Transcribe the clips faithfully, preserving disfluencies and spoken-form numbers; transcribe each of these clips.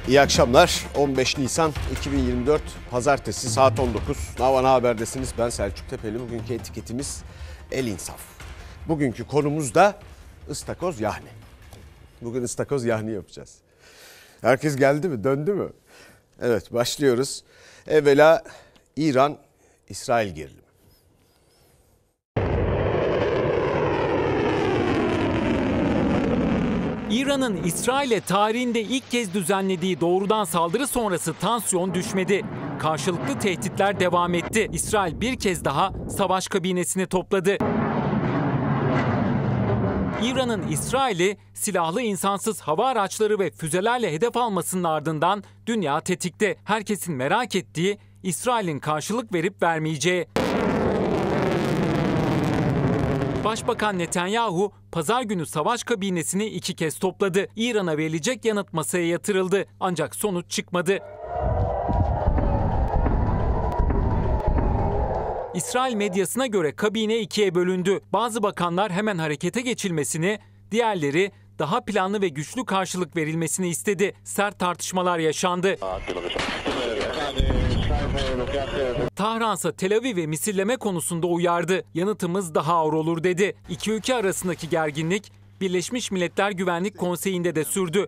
İyi akşamlar. on beş Nisan iki bin yirmi dört Pazartesi saat on dokuz. Navana Haber'desiniz. Ben Selçuk Tepeli. Bugünkü etiketimiz El İnsaf. Bugünkü konumuz da ıstakoz yahni. Bugün ıstakoz yahni yapacağız. Herkes geldi mi? Döndü mü? Evet, başlıyoruz. Evvela İran-İsrail gerilimi. İran'ın İsrail'e tarihinde ilk kez düzenlediği doğrudan saldırı sonrası tansiyon düşmedi. Karşılıklı tehditler devam etti. İsrail bir kez daha savaş kabinesini topladı. İran'ın İsrail'i silahlı insansız hava araçları ve füzelerle hedef almasının ardından dünya tetikte. Herkesin merak ettiği İsrail'in karşılık verip vermeyeceği. Başbakan Netanyahu pazar günü savaş kabinesini iki kez topladı. İran'a verilecek yanıt masaya yatırıldı. Ancak sonuç çıkmadı. İsrail medyasına göre kabine ikiye bölündü. Bazı bakanlar hemen harekete geçilmesini, diğerleri daha planlı ve güçlü karşılık verilmesini istedi. Sert tartışmalar yaşandı. Tahran'sa Tel Aviv'e misilleme konusunda uyardı. Yanıtımız daha ağır olur dedi. İki ülke arasındaki gerginlik Birleşmiş Milletler Güvenlik Konseyi'nde de sürdü.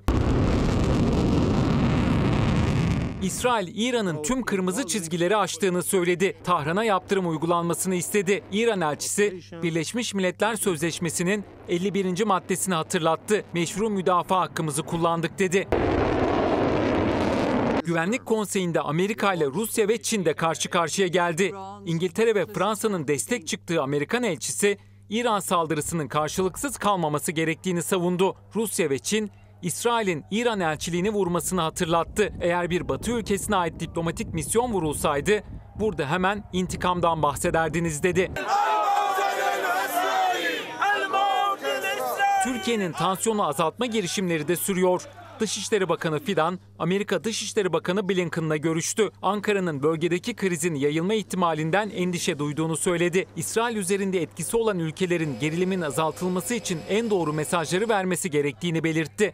İsrail, İran'ın tüm kırmızı çizgileri aştığını söyledi. Tahran'a yaptırım uygulanmasını istedi. İran elçisi, Birleşmiş Milletler Sözleşmesi'nin elli birinci maddesini hatırlattı. Meşru müdafaa hakkımızı kullandık dedi. Güvenlik Konseyi'nde Amerika ile Rusya ve Çin de karşı karşıya geldi. İngiltere ve Fransa'nın destek çıktığı Amerikan elçisi, İran saldırısının karşılıksız kalmaması gerektiğini savundu. Rusya ve Çin, İsrail'in İran elçiliğini vurmasını hatırlattı. Eğer bir Batı ülkesine ait diplomatik misyon vurulsaydı, burada hemen intikamdan bahsederdiniz dedi. Türkiye'nin tansiyonu azaltma girişimleri de sürüyor. Dışişleri Bakanı Fidan, Amerika Dışişleri Bakanı Blinken'la görüştü. Ankara'nın bölgedeki krizin yayılma ihtimalinden endişe duyduğunu söyledi. İsrail üzerinde etkisi olan ülkelerin gerilimin azaltılması için en doğru mesajları vermesi gerektiğini belirtti.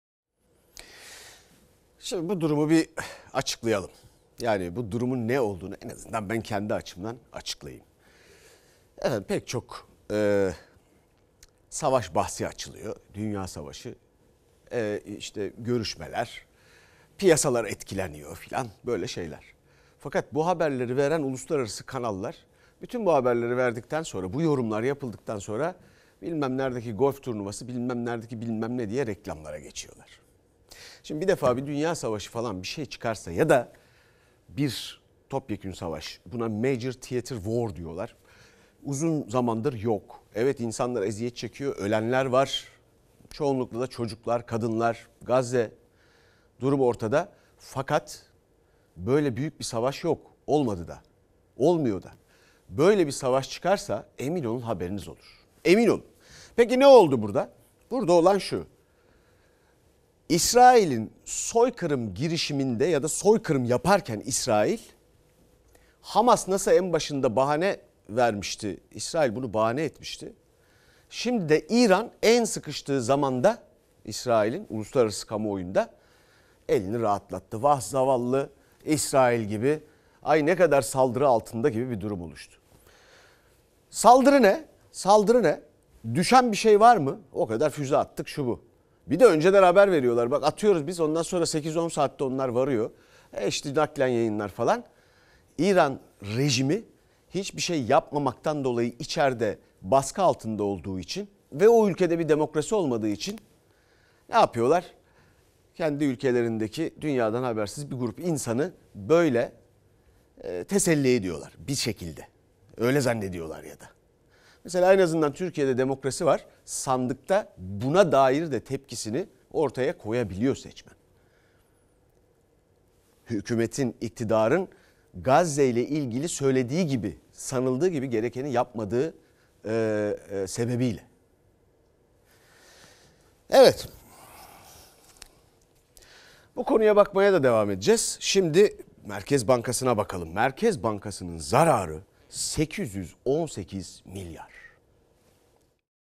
Şimdi bu durumu bir açıklayalım. Yani bu durumun ne olduğunu en azından ben kendi açımdan açıklayayım. Evet, pek çok e, savaş bahsi açılıyor. Dünya savaşı. Ee, işte görüşmeler, piyasalar etkileniyor filan, böyle şeyler. Fakat bu haberleri veren uluslararası kanallar bütün bu haberleri verdikten sonra, bu yorumlar yapıldıktan sonra bilmem neredeki golf turnuvası, bilmem neredeki bilmem ne diye reklamlara geçiyorlar. Şimdi bir defa bir dünya savaşı falan bir şey çıkarsa ya da bir topyekün savaş, buna Major Theater War diyorlar. Uzun zamandır yok. Evet, insanlar eziyet çekiyor, ölenler var. Çoğunlukla da çocuklar, kadınlar, Gazze, durum ortada. Fakat böyle büyük bir savaş yok. Olmadı da. Olmuyor da. Böyle bir savaş çıkarsa emin olun haberiniz olur. Emin olun. Peki ne oldu burada? Burada olan şu. İsrail'in soykırım girişiminde ya da soykırım yaparken İsrail, Hamas nasıl en başında bahane vermişti? İsrail bunu bahane etmişti. Şimdi de İran en sıkıştığı zamanda İsrail'in uluslararası kamuoyunda elini rahatlattı. Vah zavallı İsrail gibi, ay ne kadar saldırı altında gibi bir durum oluştu. Saldırı ne? Saldırı ne? Düşen bir şey var mı? O kadar füze attık, şu bu. Bir de önceden haber veriyorlar. Bak atıyoruz biz, ondan sonra sekiz on saatte onlar varıyor. E işte naklen yayınlar falan. İran rejimi hiçbir şey yapmamaktan dolayı içeride baskı altında olduğu için ve o ülkede bir demokrasi olmadığı için ne yapıyorlar? Kendi ülkelerindeki dünyadan habersiz bir grup insanı böyle e, teselli ediyorlar bir şekilde. Öyle zannediyorlar ya da. Mesela en azından Türkiye'de demokrasi var. Sandıkta buna dair de tepkisini ortaya koyabiliyor seçmen. Hükümetin, iktidarın Gazze ile ilgili söylediği gibi, sanıldığı gibi gerekeni yapmadığı e, e, sebebiyle. Evet. Bu konuya bakmaya da devam edeceğiz. Şimdi Merkez Bankası'na bakalım. Merkez Bankası'nın zararı sekiz yüz on sekiz milyar.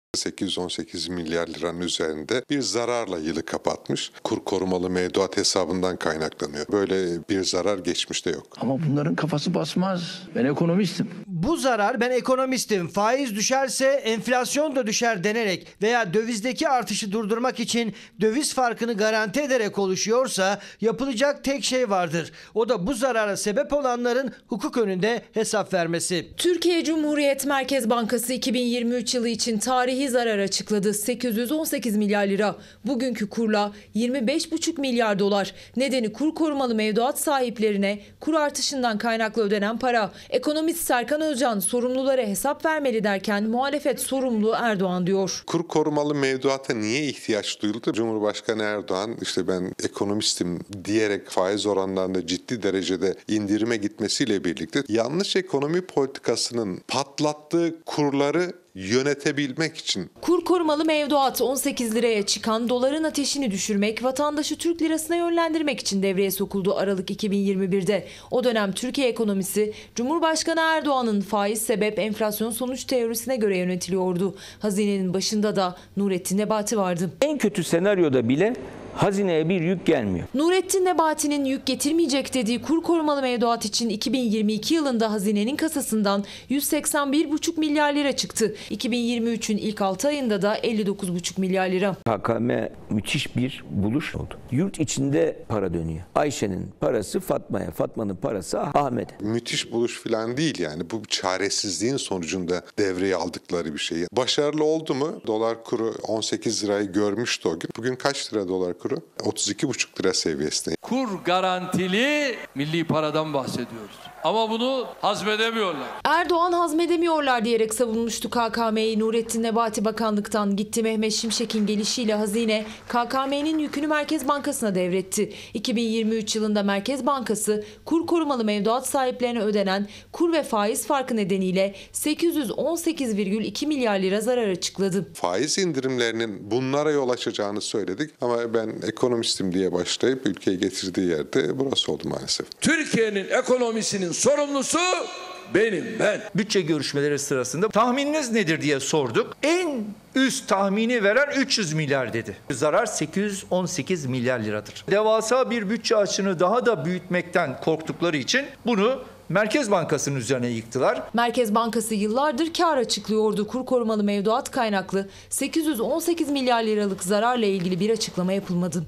sekiz yüz on sekiz milyar liranın üzerinde bir zararla yılı kapatmış. Kur korumalı mevduat hesabından kaynaklanıyor. Böyle bir zarar geçmişte yok. Ama bunların kafası basmaz. Ben ekonomistim. Bu zarar ben ekonomistim, faiz düşerse enflasyon da düşer denerek veya dövizdeki artışı durdurmak için döviz farkını garanti ederek oluşuyorsa yapılacak tek şey vardır. O da bu zarara sebep olanların hukuk önünde hesap vermesi. Türkiye Cumhuriyet Merkez Bankası iki bin yirmi üç yılı için tarihi zarar açıkladı. sekiz yüz on sekiz milyar lira. Bugünkü kurla yirmi beş buçuk milyar dolar. Nedeni kur korumalı mevduat sahiplerine kur artışından kaynaklı ödenen para. Ekonomist Serkan Özcan sorumlulara hesap vermeli derken muhalefet sorumlu Erdoğan diyor. Kur korumalı mevduata niye ihtiyaç duyuldu? Cumhurbaşkanı Erdoğan işte ben ekonomistim diyerek faiz oranlarında ciddi derecede indirime gitmesiyle birlikte yanlış ekonomi politikasının patlattığı kurları yönetebilmek için. Kur korumalı mevduat on sekiz liraya çıkan doların ateşini düşürmek, vatandaşı Türk lirasına yönlendirmek için devreye sokuldu Aralık iki bin yirmi birde. O dönem Türkiye ekonomisi Cumhurbaşkanı Erdoğan'ın faiz sebep enflasyon sonuç teorisine göre yönetiliyordu. Hazinenin başında da Nurettin Nebati vardı. En kötü senaryoda bile hazineye bir yük gelmiyor. Nurettin Nebati'nin yük getirmeyecek dediği kur korumalı mevduat için iki bin yirmi iki yılında hazinenin kasasından yüz seksen bir buçuk milyar lira çıktı. iki bin yirmi üçün ilk altı ayında da elli dokuz buçuk milyar lira. K K M müthiş bir buluş oldu. Yurt içinde para dönüyor. Ayşe'nin parası Fatma'ya, Fatma'nın parası Ahmet'e. Müthiş buluş falan değil yani. Bu çaresizliğin sonucunda devreye aldıkları bir şey. Başarılı oldu mu? Dolar kuru on sekiz lirayı görmüştü o gün. Bugün kaç lira dolar kuru? otuz iki buçuk lira seviyesinde. Kur garantili milli paradan bahsediyoruz. Ama bunu hazmedemiyorlar. Erdoğan hazmedemiyorlar diyerek savunmuştu K K M'yi. Nurettin Nebati bakanlıktan gitti. Mehmet Şimşek'in gelişiyle hazine K K M'nin yükünü Merkez Bankası'na devretti. iki bin yirmi üç yılında Merkez Bankası kur korumalı mevduat sahiplerine ödenen kur ve faiz farkı nedeniyle sekiz yüz on sekiz virgül iki milyar lira zarar açıkladı. Faiz indirimlerinin bunlara yol açacağını söyledik ama ben ekonomistim diye başlayıp ülkeyi getirdiği yerde burası oldu maalesef. Türkiye'nin ekonomisinin sorumlusu benim ben. Bütçe görüşmeleri sırasında tahmininiz nedir diye sorduk. En üst tahmini veren üç yüz milyar dedi. Zarar sekiz yüz on sekiz milyar liradır. Devasa bir bütçe açığını daha da büyütmekten korktukları için bunu Merkez Bankası'nın üzerine yıktılar. Merkez Bankası yıllardır kar açıklıyordu. Kur korumalı mevduat kaynaklı sekiz yüz on sekiz milyar liralık zararla ilgili bir açıklama yapılmadı.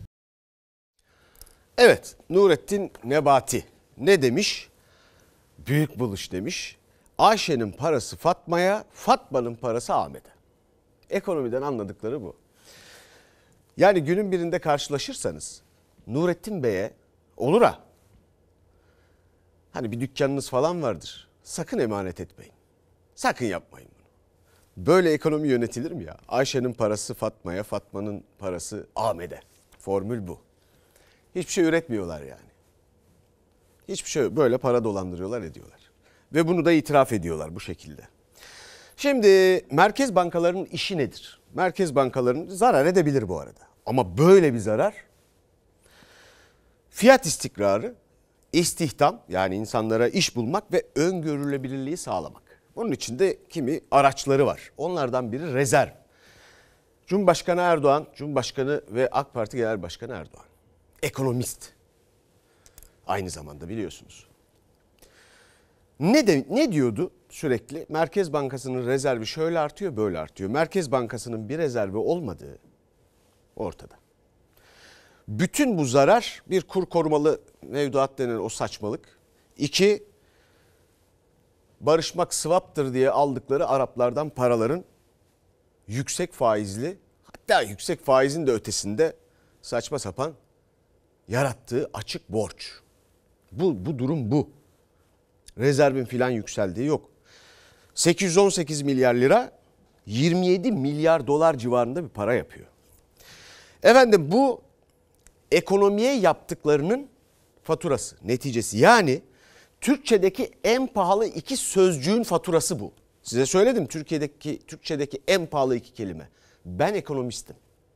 Evet, Nurettin Nebati ne demiş? Büyük buluş demiş. Ayşe'nin parası Fatma'ya, Fatma'nın parası Ahmet'e. Ekonomiden anladıkları bu. Yani günün birinde karşılaşırsanız Nurettin Bey'e olur ha. Hani bir dükkanınız falan vardır. Sakın emanet etmeyin. Sakın yapmayın bunu. Böyle ekonomi yönetilir mi ya? Ayşe'nin parası Fatma'ya, Fatma'nın parası Ahmet'e. Formül bu. Hiçbir şey üretmiyorlar yani. Hiçbir şey böyle para dolandırıyorlar ediyorlar. Ve bunu da itiraf ediyorlar bu şekilde. Şimdi merkez bankalarının işi nedir? Merkez bankalarının zarar edebilir bu arada. Ama böyle bir zarar fiyat istikrarı, istihdam yani insanlara iş bulmak ve öngörülebilirliği sağlamak. Bunun için de kimi araçları var. Onlardan biri rezerv. Cumhurbaşkanı Erdoğan, Cumhurbaşkanı ve AK Parti Genel Başkanı Erdoğan. Ekonomist. Aynı zamanda biliyorsunuz. Ne de, ne diyordu sürekli? Merkez Bankası'nın rezervi şöyle artıyor, böyle artıyor. Merkez Bankası'nın bir rezervi olmadığı ortada. Bütün bu zarar bir kur korumalı mevduat denen o saçmalık. İki, barışmak swap'tır diye aldıkları Araplardan paraların yüksek faizli, hatta yüksek faizin de ötesinde saçma sapan yarattığı açık borç. Bu, bu durum bu. Rezervin filan yükseldiği yok. sekiz yüz on sekiz milyar lira yirmi yedi milyar dolar civarında bir para yapıyor. Efendim bu ekonomiye yaptıklarının faturası, neticesi. Yani Türkçedeki en pahalı iki sözcüğün faturası bu. Size söyledim Türkiye'deki Türkçedeki en pahalı iki kelime. Ben ekonomistim.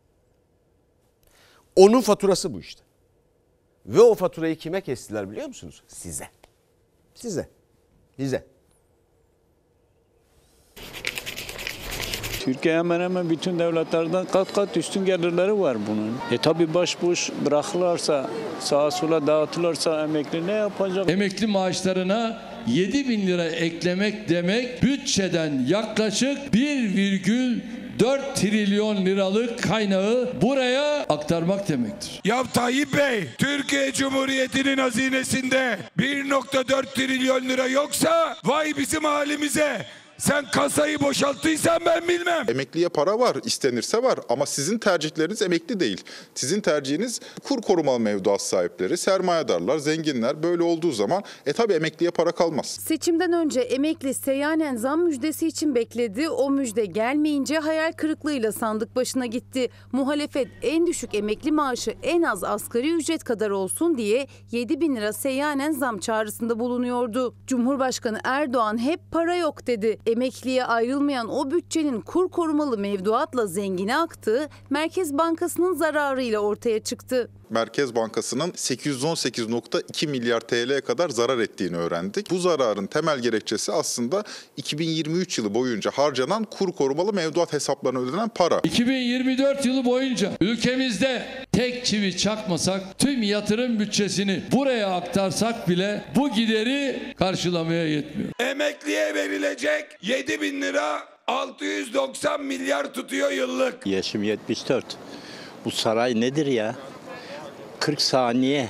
Onun faturası bu işte. Ve o faturayı kime kestiler biliyor musunuz? Size. Size. Bize. Türkiye hemen hemen bütün devletlerden kat kat üstün gelirleri var bunun. E tabi başboş bırakırlarsa, sağa sola dağıtırlarsa emekli ne yapacak? Emekli maaşlarına yedi bin lira eklemek demek bütçeden yaklaşık bir virgül dört trilyon liralık kaynağı buraya aktarmak demektir. Ya Tayyip Bey, Türkiye Cumhuriyeti'nin hazinesinde bir nokta dört trilyon lira yoksa vay bizim halimize. Sen kasayı boşalttıysan ben bilmem. Emekliye para var, istenirse var ama sizin tercihleriniz emekli değil. Sizin tercihiniz kur korumalı mevduat sahipleri, sermayedarlar, zenginler. Böyle olduğu zaman e tabi emekliye para kalmaz. Seçimden önce emekli seyyanen zam müjdesi için bekledi. O müjde gelmeyince hayal kırıklığıyla sandık başına gitti. Muhalefet en düşük emekli maaşı en az asgari ücret kadar olsun diye yedi bin lira seyyanen zam çağrısında bulunuyordu. Cumhurbaşkanı Erdoğan hep para yok dedi. Emekliye ayrılmayan o bütçenin kur korumalı mevduatla zengine aktığı Merkez Bankası'nın zararıyla ortaya çıktı. Merkez Bankası'nın sekiz yüz on sekiz nokta iki milyar T L'ye kadar zarar ettiğini öğrendik. Bu zararın temel gerekçesi aslında iki bin yirmi üç yılı boyunca harcanan kur korumalı mevduat hesaplarına ödenen para. iki bin yirmi dört yılı boyunca ülkemizde tek çivi çakmasak, tüm yatırım bütçesini buraya aktarsak bile bu gideri karşılamaya yetmiyor. Emekliye verilecek yedi bin lira altı yüz doksan milyar tutuyor yıllık. Yaşım yetmiş dört. Bu saray nedir ya? kırk saniye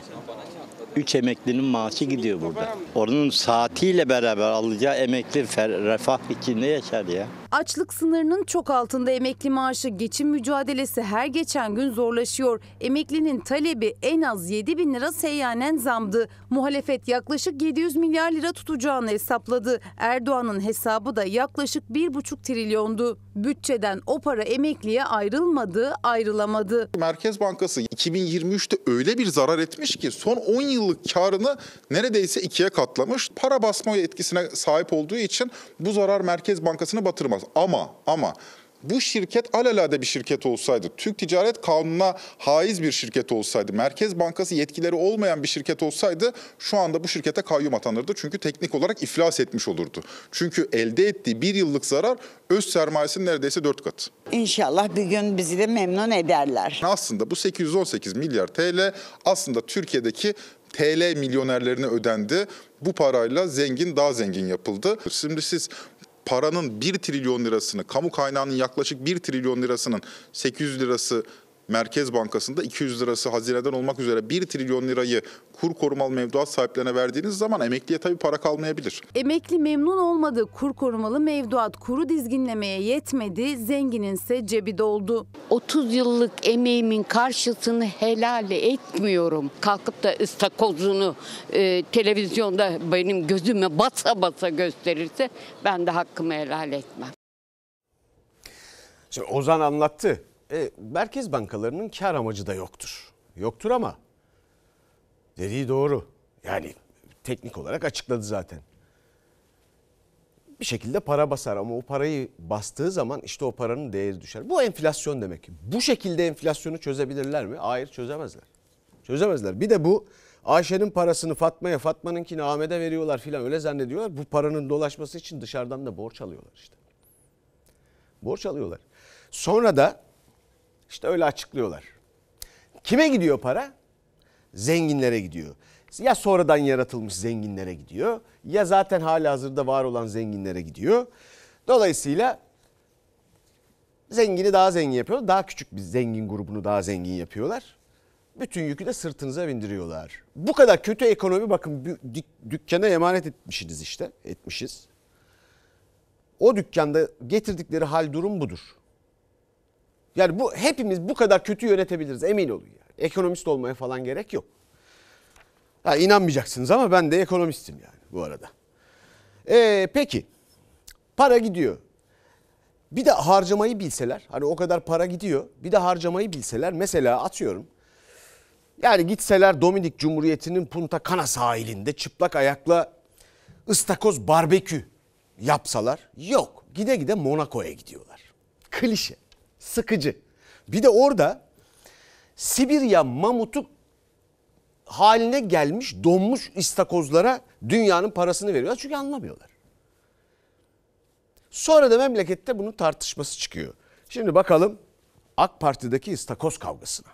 üç emeklinin maaşı gidiyor burada. Onun saatiyle beraber alacağı emekli refah içinde yaşar ya. Açlık sınırının çok altında emekli maaşı, geçim mücadelesi her geçen gün zorlaşıyor. Emeklinin talebi en az yedi bin lira seyyanen zamdı. Muhalefet yaklaşık yedi yüz milyar lira tutacağını hesapladı. Erdoğan'ın hesabı da yaklaşık bir buçuk trilyondu. Bütçeden o para emekliye ayrılmadı, ayrılamadı. Merkez Bankası iki bin yirmi üçte öyle bir zarar etmiş ki son on yıllık karını neredeyse ikiye katlamış. Para basma etkisine sahip olduğu için bu zarar Merkez Bankası'nı batırmaz. Ama ama bu şirket alelade bir şirket olsaydı, Türk Ticaret Kanunu'na haiz bir şirket olsaydı, Merkez Bankası yetkileri olmayan bir şirket olsaydı şu anda bu şirkete kayyum atanırdı. Çünkü teknik olarak iflas etmiş olurdu. Çünkü elde ettiği bir yıllık zarar öz sermayesinin neredeyse dört katı. İnşallah bir gün bizi de memnun ederler. Aslında bu sekiz yüz on sekiz milyar T L aslında Türkiye'deki T L milyonerlerine ödendi. Bu parayla zengin daha zengin yapıldı. Şimdi siz paranın bir trilyon lirasını, kamu kaynağının yaklaşık bir trilyon lirasının sekiz yüz lirası Merkez Bankası'nda, iki yüz lirası hazineden olmak üzere bir trilyon lirayı kur korumalı mevduat sahiplerine verdiğiniz zaman emekliye tabii para kalmayabilir. Emekli memnun olmadı. Kur korumalı mevduat kuru dizginlemeye yetmedi. Zenginin ise cebi doldu. otuz yıllık emeğimin karşısını helal etmiyorum. Kalkıp da ıstakozunu e, televizyonda benim gözüme basa basa gösterirse ben de hakkımı helal etmem. Şimdi Ozan anlattı. E, merkez bankalarının kar amacı da yoktur. Yoktur ama dediği doğru. Yani teknik olarak açıkladı zaten. Bir şekilde para basar ama o parayı bastığı zaman işte o paranın değeri düşer. Bu enflasyon demek. Bu şekilde enflasyonu çözebilirler mi? Hayır, çözemezler. Çözemezler. Bir de bu Ayşe'nin parasını Fatma'ya, Fatma'nınkini Ahmet'e veriyorlar filan, öyle zannediyorlar. Bu paranın dolaşması için dışarıdan da borç alıyorlar işte. Borç alıyorlar. Sonra da İşte öyle açıklıyorlar. Kime gidiyor para? Zenginlere gidiyor. Ya sonradan yaratılmış zenginlere gidiyor, ya zaten halihazırda var olan zenginlere gidiyor. Dolayısıyla zengini daha zengin yapıyorlar. Daha küçük bir zengin grubunu daha zengin yapıyorlar. Bütün yükü de sırtınıza bindiriyorlar. Bu kadar kötü ekonomi, bakın dükkana emanet etmişiz işte. Etmişiz. O dükkanda getirdikleri hal durum budur. Yani bu hepimiz bu kadar kötü yönetebiliriz, emin olun yani. Ekonomist olmaya falan gerek yok. Ha, inanmayacaksınız ama ben de ekonomistim yani bu arada. Ee, peki para gidiyor. Bir de harcamayı bilseler, hani o kadar para gidiyor, bir de harcamayı bilseler, mesela atıyorum. Yani gitseler Dominik Cumhuriyeti'nin Punta Cana sahilinde çıplak ayakla ıstakoz barbekü yapsalar, yok. Gide gide Monaco'ya gidiyorlar. Klişe. Sıkıcı. Bir de orada Sibirya mamutu haline gelmiş donmuş istakozlara dünyanın parasını veriyorlar. Çünkü anlamıyorlar. Sonra da memlekette bunun tartışması çıkıyor. Şimdi bakalım AK Parti'deki istakoz kavgasına.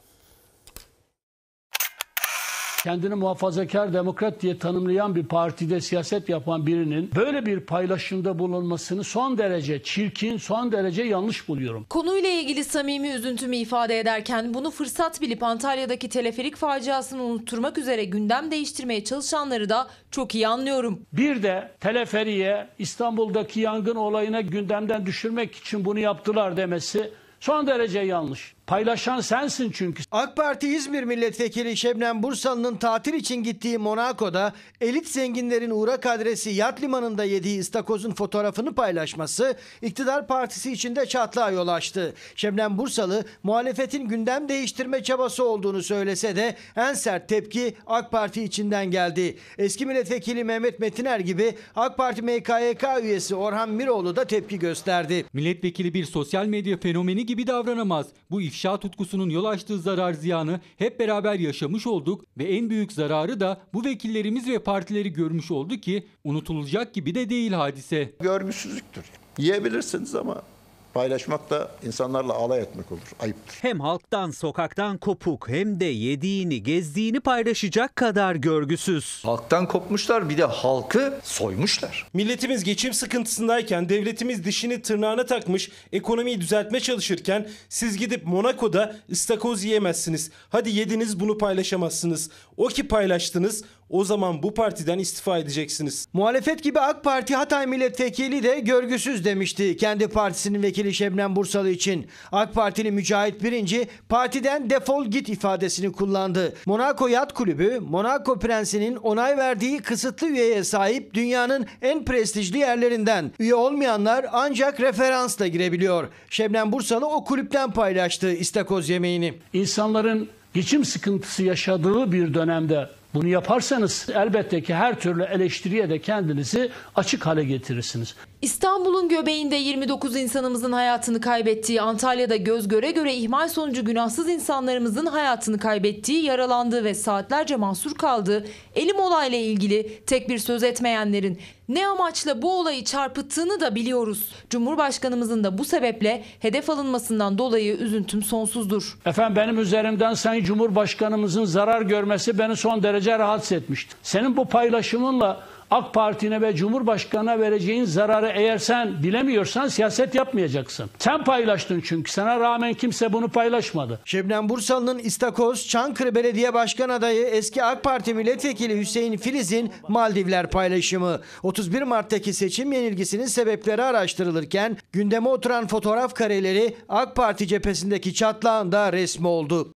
Kendini muhafazakar demokrat diye tanımlayan bir partide siyaset yapan birinin böyle bir paylaşımda bulunmasını son derece çirkin, son derece yanlış buluyorum. Konuyla ilgili samimi üzüntümü ifade ederken bunu fırsat bilip Antalya'daki teleferik faciasını unutturmak üzere gündem değiştirmeye çalışanları da çok iyi anlıyorum. Bir de teleferiye İstanbul'daki yangın olayına gündemden düşürmek için bunu yaptılar demesi son derece yanlış. Paylaşan sensin çünkü. AK Parti İzmir Milletvekili Şebnem Bursalı'nın tatil için gittiği Monaco'da elit zenginlerin uğrak adresi yat limanında yediği istakozun fotoğrafını paylaşması iktidar partisi içinde çatlağa yol açtı. Şebnem Bursalı muhalefetin gündem değiştirme çabası olduğunu söylese de en sert tepki AK Parti içinden geldi. Eski milletvekili Mehmet Metiner gibi AK Parti M K Y K üyesi Orhan Miroğlu da tepki gösterdi. Milletvekili bir sosyal medya fenomeni gibi davranamaz. Bu ifşa tutkusunun yol açtığı zarar ziyanı hep beraber yaşamış olduk ve en büyük zararı da bu vekillerimiz ve partileri görmüş oldu ki unutulacak gibi de değil hadise. Görgüsüzlüktür. Yiyebilirsiniz ama paylaşmak da insanlarla alay etmek olur. Ayıptır. Hem halktan, sokaktan kopuk hem de yediğini, gezdiğini paylaşacak kadar görgüsüz. Halktan kopmuşlar, bir de halkı soymuşlar. Milletimiz geçim sıkıntısındayken, devletimiz dişini tırnağına takmış, ekonomiyi düzeltmeye çalışırken siz gidip Monaco'da ıstakoz yiyemezsiniz. Hadi yediniz, bunu paylaşamazsınız. O ki paylaştınız, o zaman bu partiden istifa edeceksiniz. Muhalefet gibi AK Parti Hatay milletvekili de görgüsüz demişti kendi partisinin vekili Şebnem Bursalı için. AK Partili Mücahit Birinci partiden defol git ifadesini kullandı. Monaco Yat Kulübü, Monaco Prensi'nin onay verdiği kısıtlı üyeye sahip dünyanın en prestijli yerlerinden. Üye olmayanlar ancak referansla girebiliyor. Şebnem Bursalı o kulüpten paylaştı istakoz yemeğini. İnsanların geçim sıkıntısı yaşadığı bir dönemde bunu yaparsanız elbette ki her türlü eleştiriye de kendinizi açık hale getirirsiniz. İstanbul'un göbeğinde yirmi dokuz insanımızın hayatını kaybettiği, Antalya'da göz göre göre ihmal sonucu günahsız insanlarımızın hayatını kaybettiği, yaralandığı ve saatlerce mahsur kaldığı Elim olayla ilgili tek bir söz etmeyenlerin ne amaçla bu olayı çarpıttığını da biliyoruz. Cumhurbaşkanımızın da bu sebeple hedef alınmasından dolayı üzüntüm sonsuzdur. Efendim benim üzerimden Sayın Cumhurbaşkanımızın zarar görmesi beni son derece rahatsız etmişti. Senin bu paylaşımınla AK Parti'ne ve Cumhurbaşkanı'na vereceğin zararı eğer sen bilemiyorsan siyaset yapmayacaksın. Sen paylaştın çünkü sana rağmen kimse bunu paylaşmadı. Şebnem Bursalı'nın istakoz, Çankırı Belediye Başkan adayı eski AK Parti milletvekili Hüseyin Filiz'in Maldivler paylaşımı. otuz bir Mart'taki seçim yenilgisinin sebepleri araştırılırken gündeme oturan fotoğraf kareleri AK Parti cephesindeki çatlağın da resmi oldu.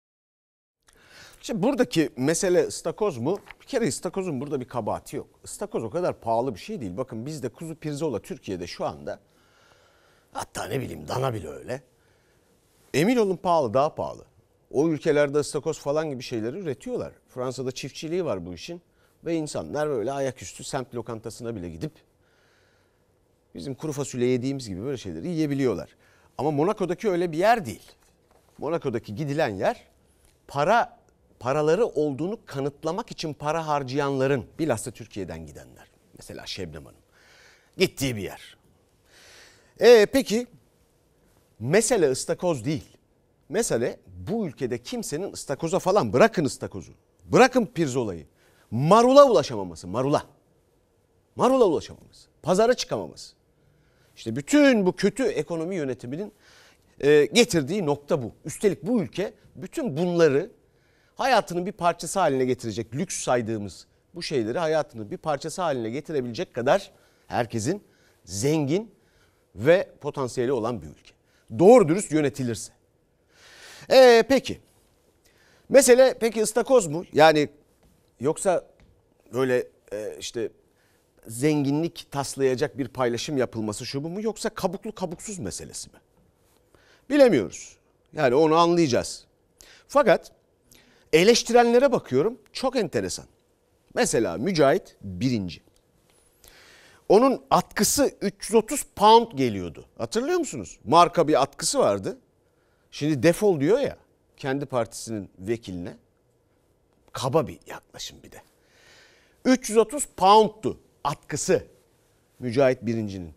Şimdi buradaki mesele ıstakoz mu? Bir kere ıstakozun burada bir kabahati yok. Istakoz o kadar pahalı bir şey değil. Bakın bizde kuzu pirzola Türkiye'de şu anda, hatta ne bileyim dana bile öyle. Emin olun pahalı, daha pahalı. O ülkelerde ıstakoz falan gibi şeyleri üretiyorlar. Fransa'da çiftçiliği var bu işin. Ve insanlar böyle ayaküstü semt lokantasına bile gidip bizim kuru fasulye yediğimiz gibi böyle şeyleri yiyebiliyorlar. Ama Monaco'daki öyle bir yer değil. Monaco'daki gidilen yer para paraları olduğunu kanıtlamak için para harcayanların, bilhassa Türkiye'den gidenler. Mesela Şebnem Hanım gittiği bir yer. E peki mesele ıstakoz değil. Mesele bu ülkede kimsenin ıstakoza falan, bırakın ıstakozu, bırakın pirzolayı, marula ulaşamaması, marula. Marula ulaşamaması, pazara çıkamaması. İşte bütün bu kötü ekonomi yönetiminin e, getirdiği nokta bu. Üstelik bu ülke bütün bunları hayatının bir parçası haline getirecek, lüks saydığımız bu şeyleri hayatının bir parçası haline getirebilecek kadar herkesin zengin ve potansiyeli olan bir ülke. Doğru dürüst yönetilirse. Ee, peki. Mesele peki ıstakoz mu? Yani yoksa böyle e, işte zenginlik taslayacak bir paylaşım yapılması şu bu mu? Yoksa kabuklu kabuksuz meselesi mi? Bilemiyoruz. Yani onu anlayacağız. Fakat eleştirenlere bakıyorum, çok enteresan. Mesela Mücahit Birinci. Onun atkısı üç yüz otuz pound geliyordu. Hatırlıyor musunuz? Marka bir atkısı vardı. Şimdi defol diyor ya kendi partisinin vekiline. Kaba bir yaklaşım bir de. üç yüz otuz pound'tu atkısı Mücahit Birinci'nin.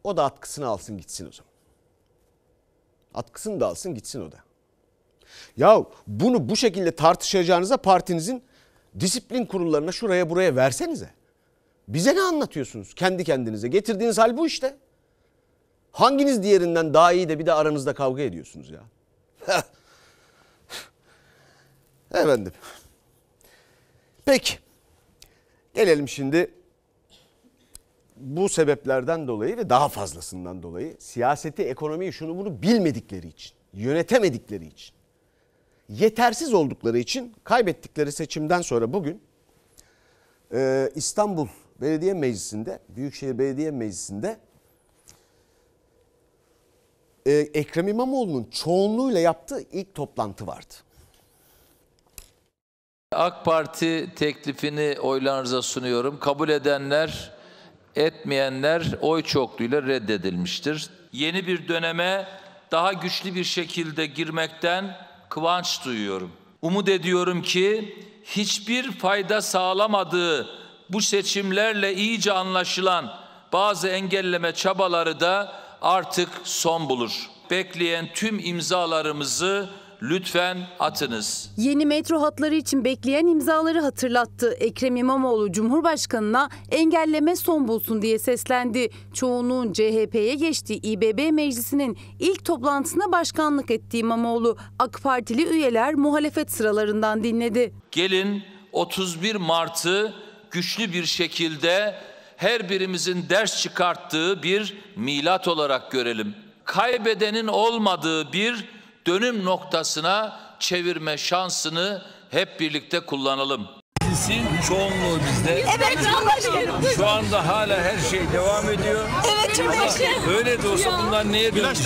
O da atkısını alsın gitsin o zaman. Atkısını da alsın gitsin o da. Ya bunu bu şekilde tartışacağınıza partinizin disiplin kurullarına şuraya buraya versenize. Bize ne anlatıyorsunuz kendi kendinize? Getirdiğiniz hal bu işte. Hanginiz diğerinden daha iyi de bir de aranızda kavga ediyorsunuz ya? Efendim. Peki. Gelelim şimdi bu sebeplerden dolayı ve daha fazlasından dolayı siyaseti, ekonomiyi, şunu bunu bilmedikleri için, yönetemedikleri için, yetersiz oldukları için kaybettikleri seçimden sonra bugün e, İstanbul Belediye Meclisi'nde, Büyükşehir Belediye Meclisi'nde e, Ekrem İmamoğlu'nun çoğunluğuyla yaptığı ilk toplantı vardı. AK Parti teklifini oylarınıza sunuyorum. Kabul edenler, etmeyenler oy çokluğuyla reddedilmiştir. Yeni bir döneme daha güçlü bir şekilde girmekten kıvanç duyuyorum. Umut ediyorum ki hiçbir fayda sağlamadığı bu seçimlerle iyice anlaşılan bazı engelleme çabaları da artık son bulur. Bekleyen tüm imzalarımızı lütfen atınız. Yeni metro hatları için bekleyen imzaları hatırlattı. Ekrem İmamoğlu Cumhurbaşkanı'na engelleme son bulsun diye seslendi. Çoğunluğun C H P'ye geçtiği İ B B Meclisi'nin ilk toplantısına başkanlık etti İmamoğlu. AK Partili üyeler muhalefet sıralarından dinledi. Gelin otuz bir Mart'ı güçlü bir şekilde her birimizin ders çıkarttığı bir milat olarak görelim. Kaybedenin olmadığı bir dönüm noktasına çevirme şansını hep birlikte kullanalım. Meclisin çoğunluğu bizde. Evet Cumhurbaşkanım. Şu anda hala her şey devam ediyor. Evet Cumhurbaşkanım. Öyle de olsa bunlar neye dönüşür?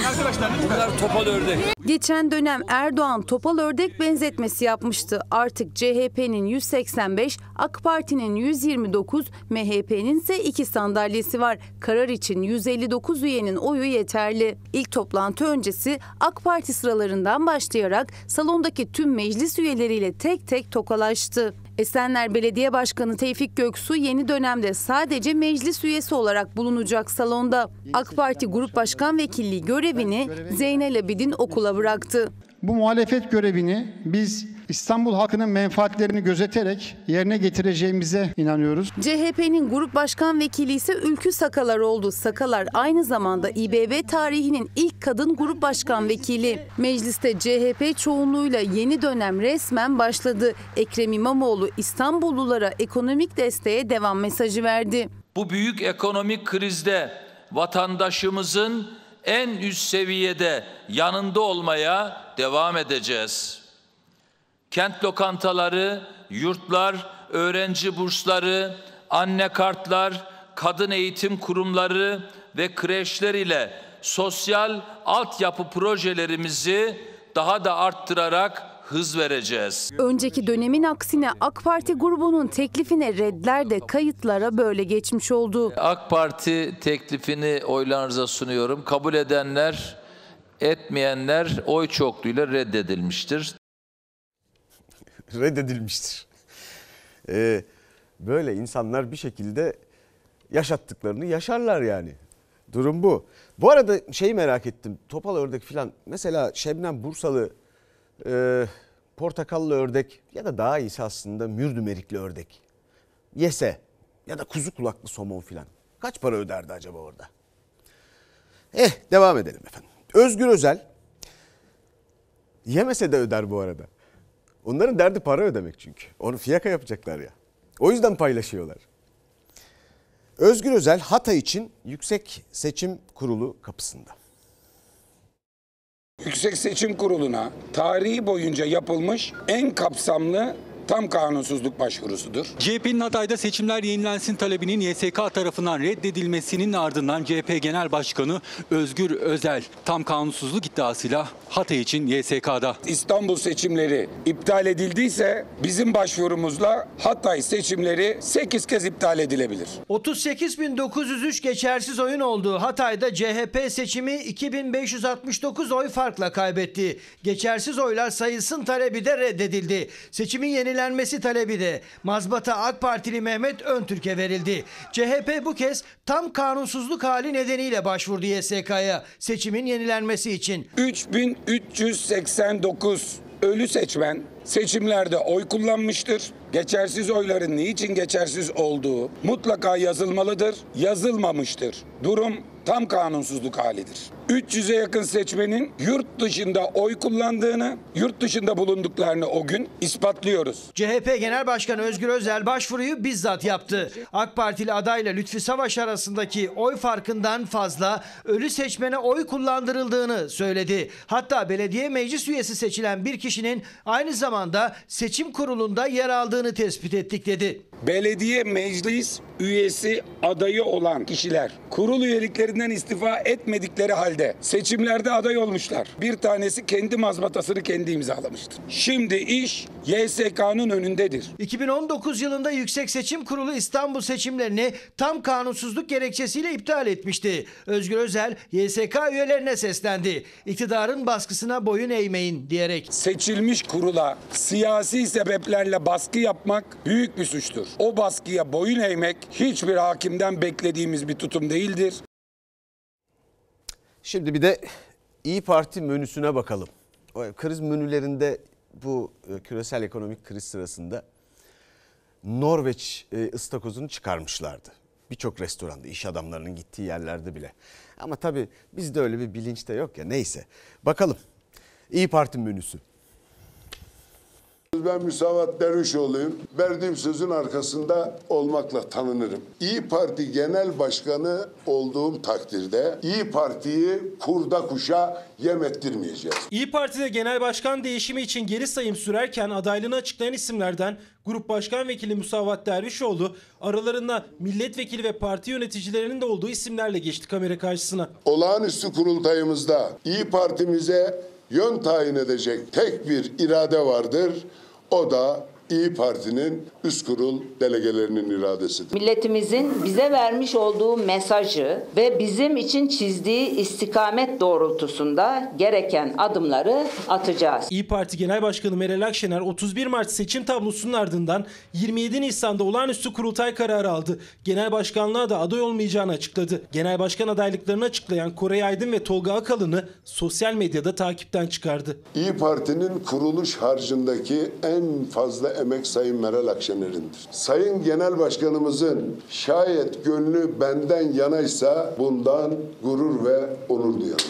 Bunlar topal ördek. Geçen dönem Erdoğan topal ördek benzetmesi yapmıştı. Artık C H P'nin yüz seksen beş, AK Parti'nin yüz yirmi dokuz, M H P'nin ise iki sandalyesi var. Karar için yüz elli dokuz üyenin oyu yeterli. İlk toplantı öncesi AK Parti sıralarından başlayarak salondaki tüm meclis üyeleriyle tek tek tokalaştı. Esenler Belediye Başkanı Tevfik Göksu yeni dönemde sadece meclis üyesi olarak bulunacak salonda. AK Parti Grup Başkan Vekilliği görevini Zeynel Abidin Okul'a bıraktı. Bu muhalefet görevini biz İstanbul halkının menfaatlerini gözeterek yerine getireceğimize inanıyoruz. C H P'nin Grup Başkan Vekili ise Ülkü Sakalar oldu. Sakalar aynı zamanda İ B B tarihinin ilk kadın Grup Başkan Vekili. Mecliste C H P çoğunluğuyla yeni dönem resmen başladı. Ekrem İmamoğlu İstanbullulara ekonomik desteğe devam mesajı verdi. Bu büyük ekonomik krizde vatandaşımızın en üst seviyede yanında olmaya devam edeceğiz. Kent lokantaları, yurtlar, öğrenci bursları, anne kartlar, kadın eğitim kurumları ve kreşler ile sosyal altyapı projelerimizi daha da arttırarak hız vereceğiz. Önceki dönemin aksine AK Parti grubunun teklifine redler de kayıtlara böyle geçmiş oldu. AK Parti teklifini oylarınıza sunuyorum. Kabul edenler, etmeyenler oy çokluğuyla reddedilmiştir. reddedilmiştir. Ee, böyle insanlar bir şekilde yaşattıklarını yaşarlar yani. Durum bu. Bu arada şeyi merak ettim. Topal ördek filan. Mesela Şebnem Bursalı e, portakallı ördek ya da daha iyisi aslında mürdümerikli ördek yese ya da kuzu kulaklı somon filan. Kaç para öderdi acaba orada? Eh devam edelim efendim. Özgür Özel yemese de öder bu arada. Onların derdi para ödemek çünkü. Onu fiyaka yapacaklar ya. O yüzden paylaşıyorlar. Özgür Özel Hatay için Yüksek Seçim Kurulu kapısında. Yüksek Seçim Kurulu'na tarihi boyunca yapılmış en kapsamlı tam kanunsuzluk başvurusudur. C H P'nin Hatay'da seçimler yenilensin talebinin Y S K tarafından reddedilmesinin ardından C H P Genel Başkanı Özgür Özel tam kanunsuzluk iddiasıyla Hatay için Y S K'da. İstanbul seçimleri iptal edildiyse bizim başvurumuzla Hatay seçimleri sekiz kez iptal edilebilir. otuz sekiz bin dokuz yüz üç geçersiz oyun olduğu Hatay'da C H P seçimi iki bin beş yüz altmış dokuz oy farkla kaybetti. Geçersiz oylar sayılsın talebi de reddedildi. Seçimin yeni yenilenmesi talebi de mazbata AK Partili Mehmet Öntürk'e verildi. C H P bu kez tam kanunsuzluk hali nedeniyle başvurdu Y S K'ya seçimin yenilenmesi için. üç bin üç yüz seksen dokuz ölü seçmen seçimlerde oy kullanmıştır. Geçersiz oyların niçin geçersiz olduğu mutlaka yazılmalıdır, yazılmamıştır. Durum tam kanunsuzluk halidir. üç yüze yakın seçmenin yurt dışında oy kullandığını, yurt dışında bulunduklarını o gün ispatlıyoruz. C H P Genel Başkanı Özgür Özel başvuruyu bizzat yaptı. AK Partili adayla Lütfi Savaş arasındaki oy farkından fazla ölü seçmene oy kullandırıldığını söyledi. Hatta belediye meclis üyesi seçilen bir kişinin aynı zamanda seçim kurulunda yer aldığını tespit ettik dedi. Belediye meclis üyesi adayı olan kişiler kurul üyeliklerinden istifa etmedikleri halde seçimlerde aday olmuşlar. Bir tanesi kendi mazbatasını kendi imzalamıştır. Şimdi iş Y S K'nın önündedir. iki bin on dokuz yılında Yüksek Seçim Kurulu İstanbul seçimlerini tam kanunsuzluk gerekçesiyle iptal etmişti. Özgür Özel Y S K üyelerine seslendi. İktidarın baskısına boyun eğmeyin diyerek. Seçilmiş kurula siyasi sebeplerle baskı yapmak büyük bir suçtur. O baskıya boyun eğmek hiçbir hakimden beklediğimiz bir tutum değildir. Şimdi bir de İyi Parti menüsüne bakalım. O kriz menülerinde bu küresel ekonomik kriz sırasında Norveç ıstakozunu çıkarmışlardı. Birçok restoranda, iş adamlarının gittiği yerlerde bile. Ama tabii bizde öyle bir bilinç de yok ya, neyse. Bakalım İyi Parti menüsü. Ben Müsavat Dervişoğlu'yum. Verdiğim sözün arkasında olmakla tanınırım. İyi Parti Genel Başkanı olduğum takdirde İyi Parti'yi kurda kuşa yem ettirmeyeceğiz. İyi Parti'de genel başkan değişimi için geri sayım sürerken adaylığını açıklayan isimlerden Grup Başkan Vekili Musavat Dervişoğlu aralarında milletvekili ve parti yöneticilerinin de olduğu isimlerle geçti kamera karşısına. Olağanüstü kurultayımızda İyi Parti'mize yön tayin edecek tek bir irade vardır. O da İyi Parti'nin üst kurul delegelerinin iradesidir. Milletimizin bize vermiş olduğu mesajı ve bizim için çizdiği istikamet doğrultusunda gereken adımları atacağız. İyi Parti Genel Başkanı Meral Akşener otuz bir Mart seçim tablosunun ardından yirmi yedi Nisan'da olağanüstü kurultay kararı aldı. Genel başkanlığa da aday olmayacağını açıkladı. Genel başkan adaylıklarını açıklayan Koray Aydın ve Tolga Akalın'ı sosyal medyada takipten çıkardı. İyi Parti'nin kuruluş harcındaki en fazla emek Sayın Meral Akşener'indir. Sayın Genel Başkanımızın şayet gönlü benden yanaysa bundan gurur ve onur duyarım.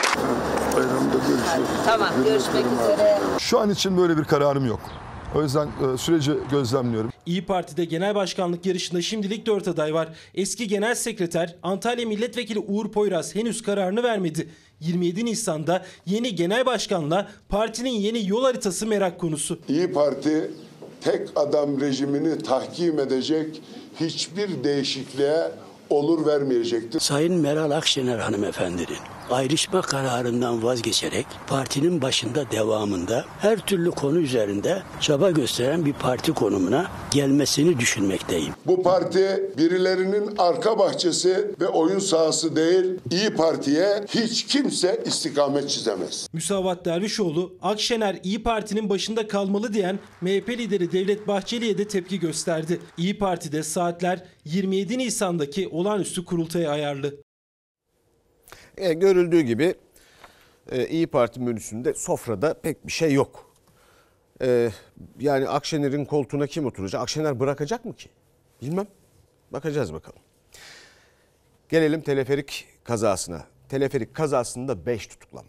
Tamam, görüşmek üzere. Şu an için böyle bir kararım yok. O yüzden süreci gözlemliyorum. İyi Parti'de genel başkanlık yarışında şimdilik dört aday var. Eski genel sekreter Antalya Milletvekili Uğur Poyraz henüz kararını vermedi. yirmi yedi Nisan'da yeni genel başkanla partinin yeni yol haritası merak konusu. İyi Parti tek adam rejimini tahkim edecek hiçbir değişikliğe olur vermeyecektir. Sayın Meral Akşener hanımefendinin ayrışma kararından vazgeçerek partinin başında devamında her türlü konu üzerinde çaba gösteren bir parti konumuna gelmesini düşünmekteyim. Bu parti birilerinin arka bahçesi ve oyun sahası değil, İyi Parti'ye hiç kimse istikamet çizemez. Müsavat Dervişoğlu, Akşener İyi Parti'nin başında kalmalı diyen M H P lideri Devlet Bahçeli'ye de tepki gösterdi. İyi Parti'de saatler yirmi yedi Nisan'daki olağanüstü kurultaya ayarlı. E, görüldüğü gibi e, İyi Parti menüsünde sofrada pek bir şey yok. E, yani Akşener'in koltuğuna kim oturacak? Akşener bırakacak mı ki? Bilmem. Bakacağız bakalım. Gelelim teleferik kazasına. Teleferik kazasında beş tutuklama.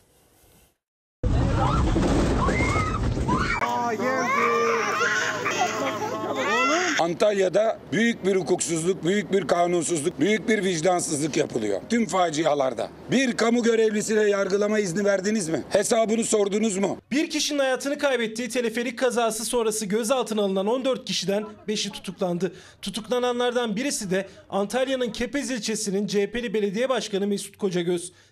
Aa, geldi. Antalya'da büyük bir hukuksuzluk, büyük bir kanunsuzluk, büyük bir vicdansızlık yapılıyor. Tüm facialarda. Bir kamu görevlisine yargılama izni verdiniz mi? Hesabını sordunuz mu? Bir kişinin hayatını kaybettiği teleferik kazası sonrası gözaltına alınan on dört kişiden beşi tutuklandı. Tutuklananlardan birisi de Antalya'nın Kepez ilçesinin C H P'li belediye başkanı Mesut Kocagöz.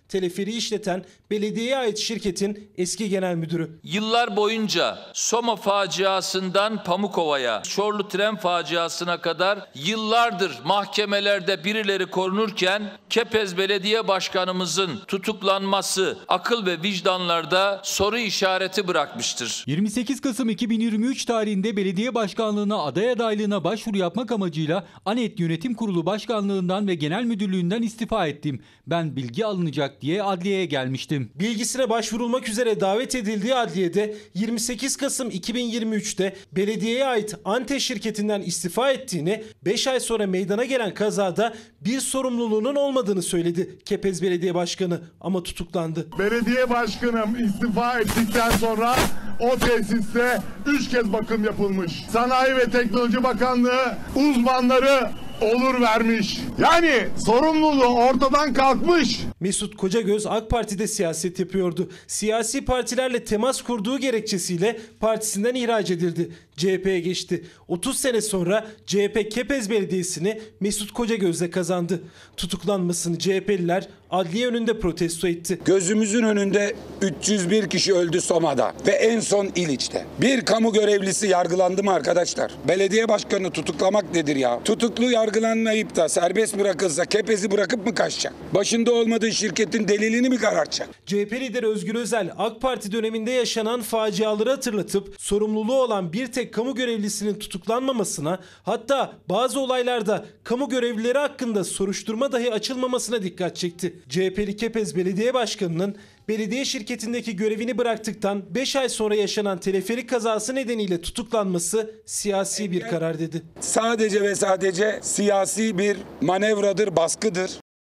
Teleferiği işleten belediyeye ait şirketin eski genel müdürü. Yıllar boyunca Soma faciasından Pamukova'ya, Çorlu tren faciasına kadar yıllardır mahkemelerde birileri korunurken Kepez Belediye Başkanımızın tutuklanması akıl ve vicdanlarda soru işareti bırakmıştır. yirmi sekiz Kasım iki bin yirmi üç tarihinde belediye başkanlığına aday adaylığına başvuru yapmak amacıyla ANET Yönetim Kurulu Başkanlığından ve Genel Müdürlüğünden istifa ettim. Ben bilgi alınacak diye adliyeye gelmiştim. Bilgisine başvurulmak üzere davet edildiği adliyede yirmi sekiz Kasım iki bin yirmi üç'te belediyeye ait Ante şirketinden istifa ettiğini, beş ay sonra meydana gelen kazada bir sorumluluğunun olmadığını söyledi Kepez Belediye Başkanı, ama tutuklandı. Belediye başkanım istifa ettikten sonra o tesiste üç kez bakım yapılmış. Sanayi ve Teknoloji Bakanlığı uzmanları olur vermiş. Yani sorumluluğu ortadan kalkmış. Mesut Kocagöz AK Parti'de siyaset yapıyordu. Siyasi partilerle temas kurduğu gerekçesiyle partisinden ihraç edildi. C H P'ye geçti. otuz sene sonra C H P Kepez Belediyesi'ni Mesut Kocagöz'le kazandı. Tutuklanmasını C H P'liler adliye önünde protesto etti. Gözümüzün önünde üç yüz bir kişi öldü Soma'da ve en son İliç'te. Bir kamu görevlisi yargılandı mı arkadaşlar? Belediye başkanını tutuklamak nedir ya? Tutuklu yargılanmayıp da serbest bırakılsa Kepez'i bırakıp mı kaçacak? Başında olmadığı şirketin delilini mi karartacak? C H P lideri Özgür Özel AK Parti döneminde yaşanan faciaları hatırlatıp sorumluluğu olan bir tek kamu görevlisinin tutuklanmamasına, hatta bazı olaylarda kamu görevlileri hakkında soruşturma dahi açılmamasına dikkat çekti. C H P'li Kepez Belediye Başkanı'nın belediye şirketindeki görevini bıraktıktan beş ay sonra yaşanan teleferik kazası nedeniyle tutuklanması siyasi bir karar dedi. Sadece ve sadece siyasi bir manevradır, baskıdır.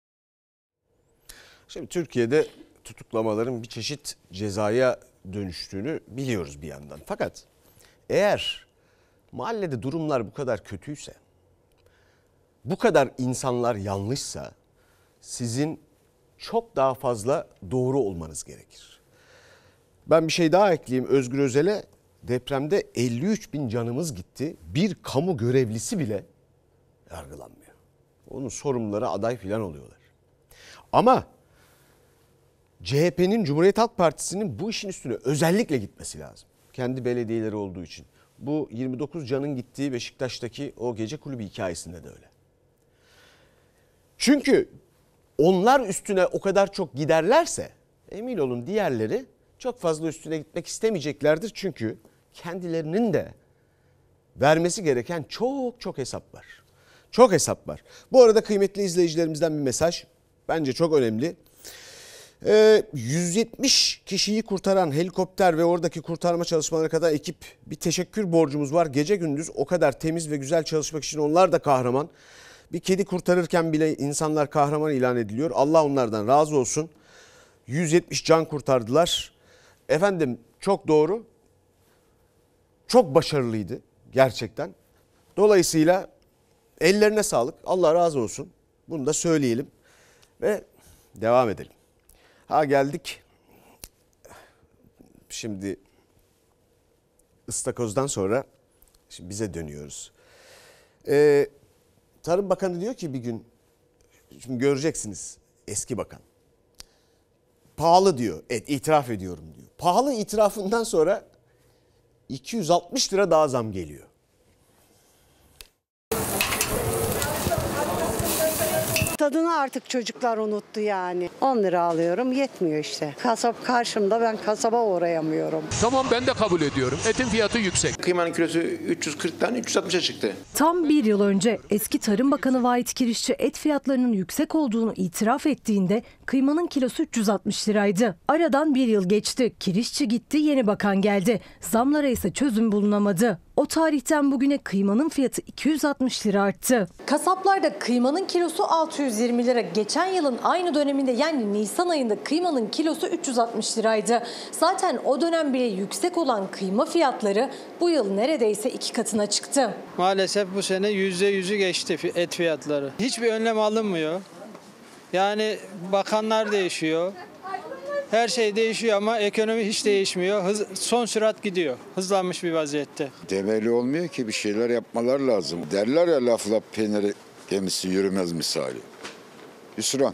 Şimdi Türkiye'de tutuklamaların bir çeşit cezaya dönüştüğünü biliyoruz bir yandan. Fakat eğer mahallede durumlar bu kadar kötüyse, bu kadar insanlar yanlışsa sizin çok daha fazla doğru olmanız gerekir. Ben bir şey daha ekleyeyim Özgür Özel'e. Depremde elli üç bin canımız gitti. Bir kamu görevlisi bile yargılanmıyor. Onun sorumluları aday filan oluyorlar. Ama C H P'nin, Cumhuriyet Halk Partisi'nin bu işin üstüne özellikle gitmesi lazım. Kendi belediyeleri olduğu için. Bu yirmi dokuz canın gittiği Beşiktaş'taki o gece kulübü hikayesinde de öyle. Çünkü onlar üstüne o kadar çok giderlerse emin olun diğerleri çok fazla üstüne gitmek istemeyeceklerdir. Çünkü kendilerinin de vermesi gereken çok çok hesap var. Çok hesap var. Bu arada kıymetli izleyicilerimizden bir mesaj. Bence çok önemli. Ee, yüz yetmiş kişiyi kurtaran helikopter ve oradaki kurtarma çalışmalarına kadar ekip, bir teşekkür borcumuz var. Gece gündüz o kadar temiz ve güzel çalışmak için onlar da kahraman. Bir kedi kurtarırken bile insanlar kahraman ilan ediliyor. Allah onlardan razı olsun. yüz yetmiş can kurtardılar. Efendim çok doğru. Çok başarılıydı gerçekten. Dolayısıyla ellerine sağlık. Allah razı olsun. Bunu da söyleyelim ve devam edelim. Ha geldik. Şimdi ıstakozdan sonra şimdi bize dönüyoruz. Ee, Tarım Bakanı diyor ki bir gün, şimdi göreceksiniz eski bakan. Pahalı diyor, et itiraf ediyorum diyor. Pahalı itirafından sonra iki yüz altmış lira daha zam geliyor. Tadını artık çocuklar unuttu yani. on lira alıyorum, yetmiyor işte. Kasap karşımda, ben kasaba uğrayamıyorum. Tamam, ben de kabul ediyorum. Etin fiyatı yüksek. Kıymanın kilosu üç yüz kırktan üç yüz altmışa çıktı. Tam bir yıl önce eski Tarım Bakanı Vahit Kirişçi et fiyatlarının yüksek olduğunu itiraf ettiğinde kıymanın kilosu üç yüz altmış liraydı. Aradan bir yıl geçti. Kirişçi gitti, yeni bakan geldi. Zamlara ise çözüm bulunamadı. O tarihten bugüne kıymanın fiyatı iki yüz altmış lira arttı. Kasaplarda kıymanın kilosu altı yüz yirmi lira. Geçen yılın aynı döneminde, yani Nisan ayında kıymanın kilosu üç yüz altmış liraydı. Zaten o dönem bile yüksek olan kıyma fiyatları bu yıl neredeyse iki katına çıktı. Maalesef bu sene yüzde yüzü geçti et fiyatları. Hiçbir önlem alınmıyor. Yani bakanlar değişiyor. Her şey değişiyor ama ekonomi hiç değişmiyor. Hız, son sürat gidiyor. Hızlanmış bir vaziyette. Demeli olmuyor ki, bir şeyler yapmalar lazım. Derler ya, laf laf peynir gemisi yürümez misali. Hüsran.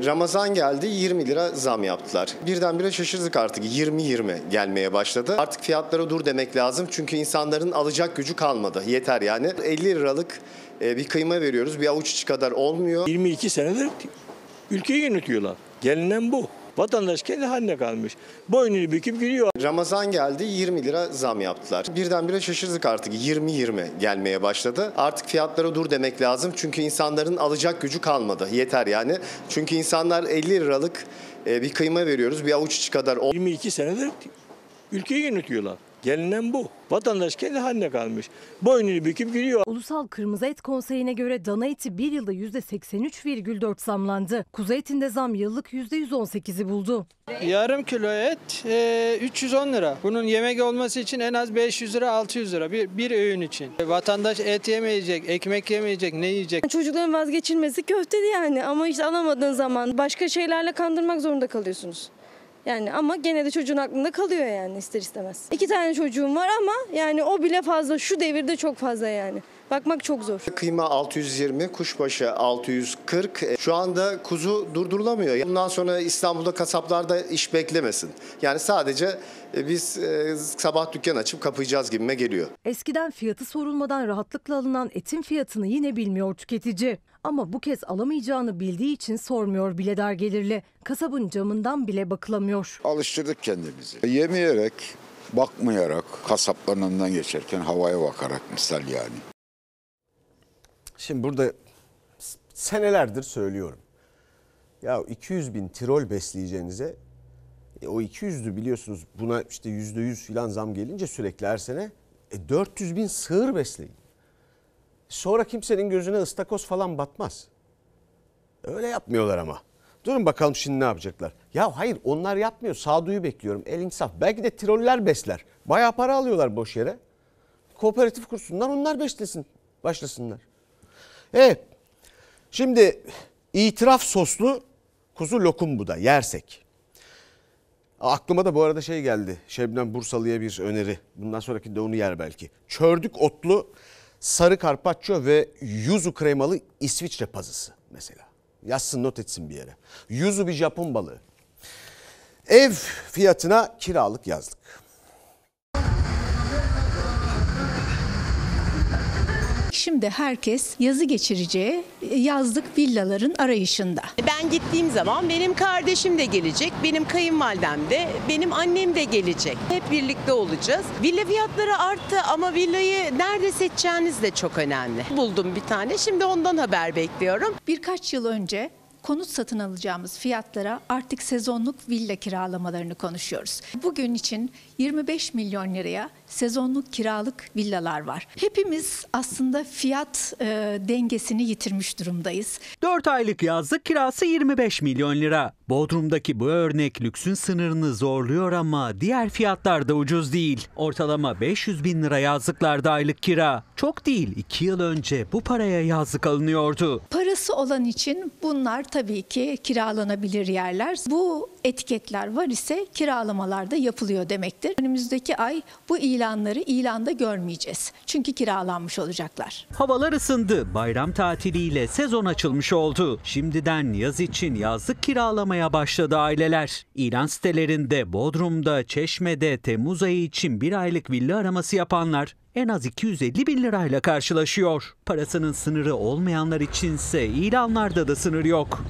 Ramazan geldi, yirmi lira zam yaptılar. Birdenbire şaşırdık, artık yirmi yirmi gelmeye başladı. Artık fiyatlara dur demek lazım çünkü insanların alacak gücü kalmadı. Yeter yani. elli liralık bir kıyma veriyoruz, bir avuç içi kadar olmuyor. yirmi iki senedir ülkeyi yönetiyorlar. Gelinen bu. Vatandaş kendi haline kalmış. Boynunu büküp gülüyor. Ramazan geldi, yirmi lira zam yaptılar. Birdenbire şaşırdık, artık yirmi yirmi gelmeye başladı. Artık fiyatlara dur demek lazım çünkü insanların alacak gücü kalmadı. Yeter yani. Çünkü insanlar elli liralık bir kıyma veriyoruz, bir avuç içi kadar. yirmi iki senedir ülkeyi yönetiyorlar. Gelinen bu. Vatandaş kendi haline kalmış. Boynunu büküp gülüyor. Ulusal Kırmızı Et Konseyi'ne göre dana eti bir yılda yüzde seksen üç virgül dört zamlandı. Kuzu etinde zam yıllık yüzde yüz on sekizi buldu. Yarım kilo et e, üç yüz on lira. Bunun yemek olması için en az beş yüz lira altı yüz lira bir, bir öğün için. Vatandaş et yemeyecek, ekmek yemeyecek, ne yiyecek? Çocukların vazgeçilmezi köftedi yani ama işte alamadığın zaman başka şeylerle kandırmak zorunda kalıyorsunuz. Yani ama gene de çocuğun aklında kalıyor yani ister istemez. İki tane çocuğum var ama yani o bile fazla, şu devirde çok fazla yani. Bakmak çok zor. Kıyma altı yüz yirmi, kuşbaşı altı yüz kırk. Şu anda kuzu durdurulamıyor. Bundan sonra İstanbul'da kasaplarda iş beklemesin. Yani sadece biz sabah dükkan açıp kapayacağız gibime geliyor. Eskiden fiyatı sorulmadan rahatlıkla alınan etin fiyatını yine bilmiyor tüketici. Ama bu kez alamayacağını bildiği için sormuyor bile dar gelirli. Kasabın camından bile bakılamıyor. Alıştırdık kendimizi. Yemeyerek, bakmayarak, kasapların önünden geçerken havaya bakarak misal yani. Şimdi burada senelerdir söylüyorum. Ya iki yüz bin Tirol besleyeceğinize e, o iki yüzlü biliyorsunuz buna işte yüzde yüz filan zam gelince sürekli her sene e, dört yüz bin sığır besleyin. Sonra kimsenin gözüne ıstakoz falan batmaz. Öyle yapmıyorlar ama. Durun bakalım şimdi ne yapacaklar. Ya hayır onlar yapmıyor. Sağduyu bekliyorum. El insaf. Belki de Tiroller besler. Bayağı para alıyorlar boş yere. Kooperatif kursunlar, onlar beslesin. Başlasınlar. Evet. Şimdi itiraf soslu kuzu lokum bu da yersek. Aklıma da bu arada şey geldi. Şebnem Bursalı'ya bir öneri. Bundan sonraki de onu yer belki. Çördük otlu sarı karpaccio ve yuzu kremalı İsviçre pazısı mesela. Yazsın, not etsin bir yere. Yuzu bir Japon balığı. Ev fiyatına kiralık yazdık. Şimdi herkes yazı geçireceği yazlık villaların arayışında. Ben gittiğim zaman benim kardeşim de gelecek, benim kayınvalidem de, benim annem de gelecek. Hep birlikte olacağız. Villa fiyatları arttı ama villayı nerede seçeceğiniz de çok önemli. Buldum bir tane, şimdi ondan haber bekliyorum. Birkaç yıl önce konut satın alacağımız fiyatlara artık sezonluk villa kiralamalarını konuşuyoruz. Bugün için yirmi beş milyon liraya sezonluk kiralık villalar var. Hepimiz aslında fiyat e, dengesini yitirmiş durumdayız. dört aylık yazlık kirası yirmi beş milyon lira. Bodrum'daki bu örnek lüksün sınırını zorluyor ama diğer fiyatlar da ucuz değil. Ortalama beş yüz bin lira yazlıklarda aylık kira. Çok değil, iki yıl önce bu paraya yazlık alınıyordu. Parası olan için bunlar tabii ki kiralanabilir yerler. Bu etiketler var ise kiralamalar da yapılıyor demektir. Önümüzdeki ay bu ilanları ilanda görmeyeceğiz. Çünkü kiralanmış olacaklar. Havalar ısındı. Bayram tatiliyle sezon açılmış oldu. Şimdiden yaz için yazlık kiralamaya başladı aileler. İlan sitelerinde Bodrum'da, Çeşme'de Temmuz ayı için bir aylık villa araması yapanlar en az iki yüz elli bin lirayla karşılaşıyor. Parasının sınırı olmayanlar içinse ilanlarda da sınır yok.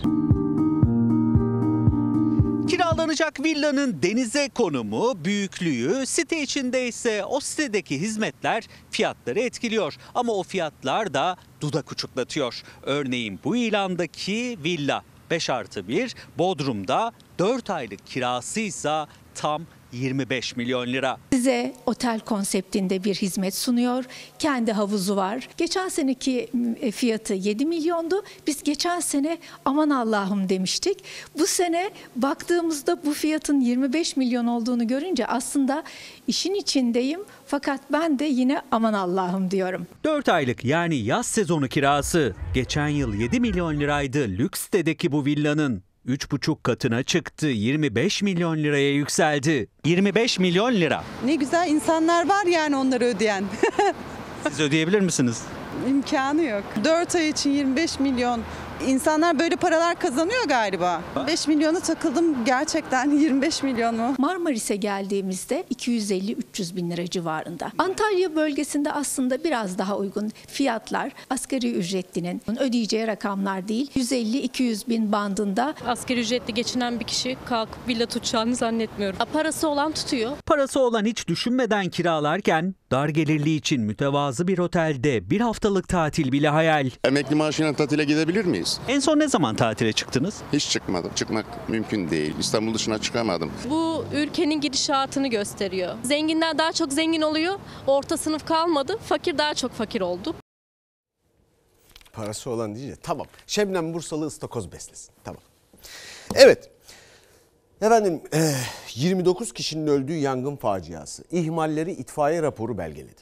Kiralanacak villanın denize konumu, büyüklüğü, site içinde ise o sitedeki hizmetler fiyatları etkiliyor. Ama o fiyatlar da dudak uçuklatıyor. Örneğin bu ilandaki villa beş artı bir, Bodrum'da dört aylık kirasıysa tam yirmi beş milyon lira. Size otel konseptinde bir hizmet sunuyor. Kendi havuzu var. Geçen seneki fiyatı yedi milyondu. Biz geçen sene aman Allah'ım demiştik. Bu sene baktığımızda bu fiyatın yirmi beş milyon olduğunu görünce aslında işin içindeyim. Fakat ben de yine aman Allah'ım diyorum. dört aylık yani yaz sezonu kirası. Geçen yıl yedi milyon liraydı lüks sitedeki bu villanın. üç buçuk katına çıktı, yirmi beş milyon liraya yükseldi. yirmi beş milyon lira. Ne güzel insanlar var yani onları ödeyen. Siz ödeyebilir misiniz? İmkanı yok. dört ay için yirmi beş milyon İnsanlar böyle paralar kazanıyor galiba. beş milyonu takıldım gerçekten, yirmi beş milyon mu? Marmaris'e geldiğimizde iki yüz elli üç yüz bin lira civarında. Antalya bölgesinde aslında biraz daha uygun fiyatlar, asgari ücretlinin ödeyeceği rakamlar değil. yüz elli iki yüz bin bandında. Asgari ücretli geçinen bir kişi kalkıp villa tutacağını zannetmiyorum. Parası olan tutuyor. Parası olan hiç düşünmeden kiralarken dar gelirli için mütevazı bir otelde bir haftalık tatil bile hayal. Emekli maaşıyla tatile gidebilir miyiz? En son ne zaman tatile çıktınız? Hiç çıkmadım. Çıkmak mümkün değil. İstanbul dışına çıkamadım. Bu ülkenin gidişatını gösteriyor. Zenginler daha çok zengin oluyor. Orta sınıf kalmadı. Fakir daha çok fakir oldu. Parası olan diyeceğiz. Tamam. Şebnem Bursalı ıstakoz beslesin. Tamam. Evet. Efendim yirmi dokuz kişinin öldüğü yangın faciası. İhmalleri itfaiye raporu belgeledi.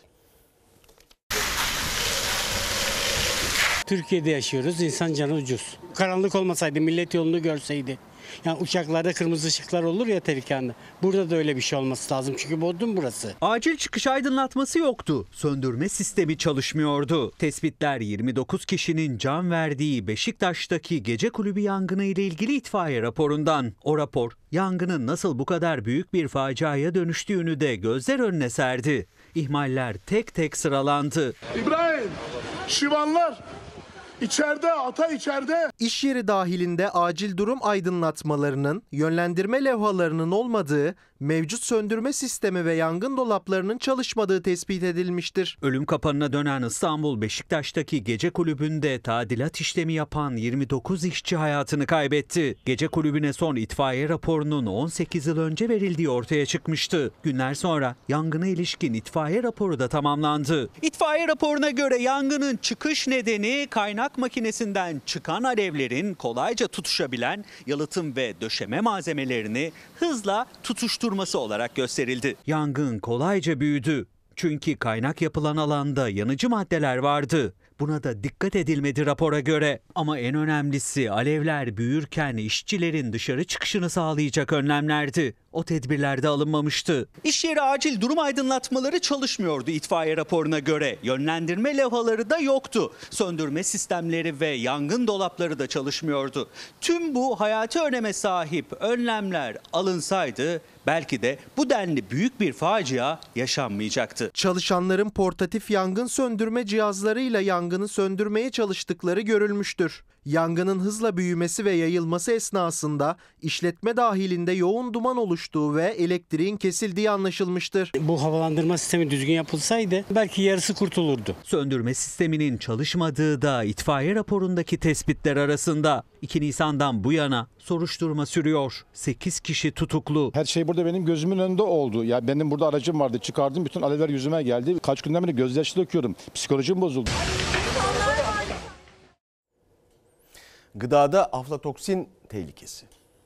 Türkiye'de yaşıyoruz. İnsan canı ucuz. Karanlık olmasaydı, millet yolunu görseydi. Yani uçaklarda kırmızı ışıklar olur ya tehlikeli. Burada da öyle bir şey olması lazım. Çünkü Bodrum burası. Acil çıkış aydınlatması yoktu. Söndürme sistemi çalışmıyordu. Tespitler yirmi dokuz kişinin can verdiği Beşiktaş'taki gece kulübü yangını ile ilgili itfaiye raporundan. O rapor yangının nasıl bu kadar büyük bir faciaya dönüştüğünü de gözler önüne serdi. İhmaller tek tek sıralandı. İbrahim, şivanlar İçeride, ata içeride. İş yeri dahilinde acil durum aydınlatmalarının, yönlendirme levhalarının olmadığı, mevcut söndürme sistemi ve yangın dolaplarının çalışmadığı tespit edilmiştir. Ölüm kapanına dönen İstanbul Beşiktaş'taki gece kulübünde tadilat işlemi yapan yirmi dokuz işçi hayatını kaybetti. Gece kulübüne son itfaiye raporunun on sekiz yıl önce verildiği ortaya çıkmıştı. Günler sonra yangına ilişkin itfaiye raporu da tamamlandı. İtfaiye raporuna göre yangının çıkış nedeni kaynak makinesinden çıkan alevlerin kolayca tutuşabilen yalıtım ve döşeme malzemelerini hızla tutuşturması olarak gösterildi. Yangın kolayca büyüdü. Çünkü kaynak yapılan alanda yanıcı maddeler vardı. Buna da dikkat edilmedi rapora göre. Ama en önemlisi alevler büyürken işçilerin dışarı çıkışını sağlayacak önlemlerdi. O tedbirler de alınmamıştı. İş yeri acil durum aydınlatmaları çalışmıyordu itfaiye raporuna göre. Yönlendirme levhaları da yoktu. Söndürme sistemleri ve yangın dolapları da çalışmıyordu. Tüm bu hayati öneme sahip önlemler alınsaydı belki de bu denli büyük bir facia yaşanmayacaktı. Çalışanların portatif yangın söndürme cihazlarıyla yangını söndürmeye çalıştıkları görülmüştür. Yangının hızla büyümesi ve yayılması esnasında işletme dahilinde yoğun duman oluştuğu ve elektriğin kesildiği anlaşılmıştır. Bu havalandırma sistemi düzgün yapılsaydı belki yarısı kurtulurdu. Söndürme sisteminin çalışmadığı da itfaiye raporundaki tespitler arasında. iki Nisan'dan bu yana soruşturma sürüyor. sekiz kişi tutuklu. Her şey burada benim gözümün önünde oldu. Ya benim burada aracım vardı. Çıkardım, bütün alevler yüzüme geldi. Kaç günden beri gözyaşı döküyorum. Psikolojim bozuldu. Gıdada aflatoksin tehlikesi.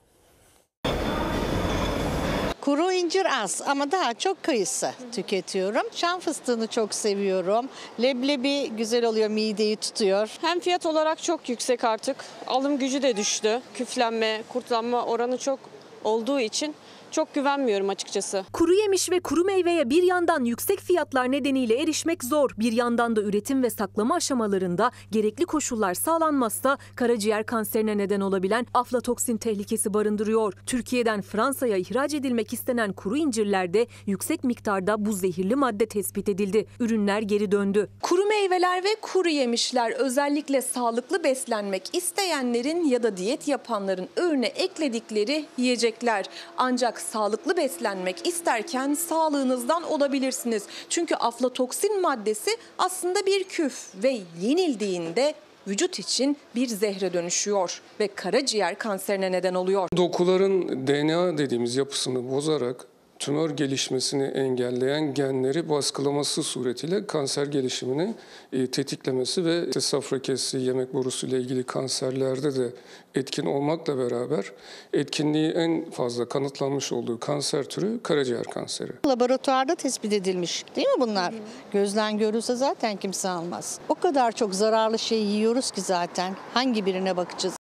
Kuru incir az ama daha çok kayısı tüketiyorum. Şam fıstığını çok seviyorum. Leblebi güzel oluyor, mideyi tutuyor. Hem fiyat olarak çok yüksek artık. Alım gücü de düştü. Küflenme, kurtlanma oranı çok olduğu için çok güvenmiyorum açıkçası. Kuru yemiş ve kuru meyveye bir yandan yüksek fiyatlar nedeniyle erişmek zor. Bir yandan da üretim ve saklama aşamalarında gerekli koşullar sağlanmazsa karaciğer kanserine neden olabilen aflatoksin tehlikesi barındırıyor. Türkiye'den Fransa'ya ihraç edilmek istenen kuru incirlerde yüksek miktarda bu zehirli madde tespit edildi. Ürünler geri döndü. Kuru meyveler ve kuru yemişler özellikle sağlıklı beslenmek isteyenlerin ya da diyet yapanların öğüne ekledikleri yiyecekler. Ancak sağlıklı beslenmek isterken sağlığınızdan olabilirsiniz. Çünkü aflatoksin maddesi aslında bir küf ve yenildiğinde vücut için bir zehre dönüşüyor ve karaciğer kanserine neden oluyor. Dokuların D N A dediğimiz yapısını bozarak tümör gelişmesini engelleyen genleri baskılaması suretiyle kanser gelişimini e, tetiklemesi ve safra kesesi, yemek borusu ile ilgili kanserlerde de etkin olmakla beraber etkinliği en fazla kanıtlanmış olduğu kanser türü karaciğer kanseri. Laboratuvarda tespit edilmiş değil mi bunlar? Hı. Gözden görülse zaten kimse almaz. O kadar çok zararlı şey yiyoruz ki zaten hangi birine bakacağız?